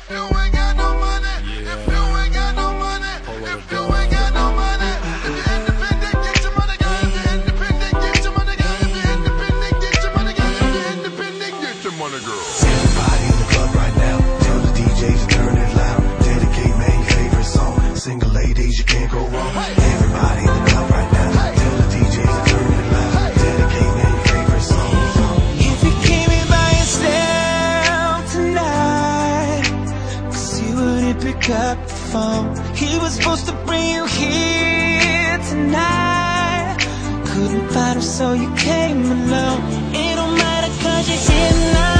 you ain't got no money, if you ain't got no money, if you ain't got no money, if you're independent, get your money, girl. If you're independent, get your money, girl. If you're independent, get your money, girl. If you're independent, get your money, girl. Everybody in the club right now, tell the DJs to turn it loud. Dedicate man your favorite song. Single ladies, you can't go wrong. Everybody in the club right now, tell the DJs to turn it loud. Dedicate man your favorite song. If you came in by yourself tonight, 'cause he wouldn't pick up the phone. He was supposed to bring you here tonight. Couldn't find him, so you came alone. It don't matter 'cause you're here now.